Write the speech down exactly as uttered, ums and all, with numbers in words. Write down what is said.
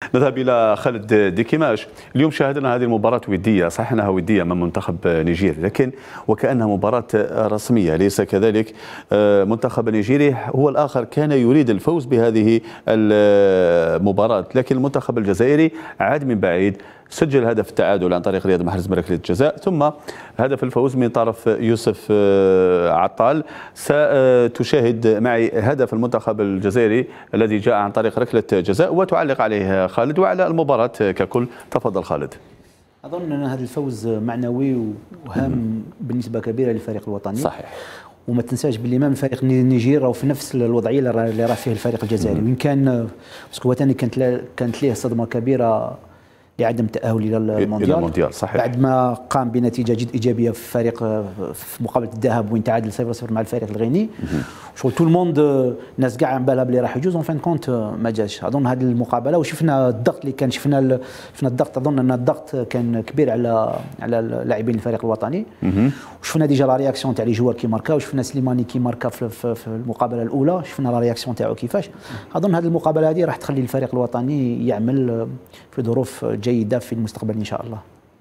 نذهب إلى خالد ديكيماش. اليوم شاهدنا هذه المباراة ودية، صحيح أنها ودية من منتخب نيجيريا، لكن وكأنها مباراة رسمية، ليس كذلك. منتخب نيجيري هو الآخر كان يريد الفوز بهذه المباراة، لكن المنتخب الجزائري عاد من بعيد، سجل هدف التعادل عن طريق رياض محرز من ركلة الجزاء، ثم هدف الفوز من طرف يوسف عطال. ستشاهد معي هدف المنتخب الجزائري الذي جاء عن طريق ركلة جزاء وتعلق عليه خالد وعلى المباراة ككل. تفضل خالد. أظن أن هذا الفوز معنوي وهام بنسبة كبيرة للفريق الوطني. صحيح. وما تنساش باللي ما الفريق نيجير راهو في نفس الوضعيه اللي راه فيه الفريق الجزائري، وين كان باسكو ثاني كانت كانت ليه صدمه كبيره لعدم التاهل الى المونديال. المونديال صحيح. بعد ما قام بنتيجه جد ايجابيه في فريق في مقابله الذهاب وين تعادل صفر صفر مع الفريق الغيني. شغل تو الموند الناس كاع عم بالها بلي راح يجوز، اون فان كونت ما جاش. اظن هذه المقابله وشفنا الضغط اللي كان، شفنا شفنا الضغط، اظن ان الضغط كان كبير على على لاعبين الفريق الوطني. وشفنا ديجا لا رياكسيون تاع لي جوار كي ماركا، وشفنا سليماني كي ماركا في, في, في المقابله الاولى، شفنا لا رياكسيون تاعو كيفاش. اظن هذه المقابله هذه راح تخلي الفريق الوطني يعمل في ظروف جيده في المستقبل ان شاء الله.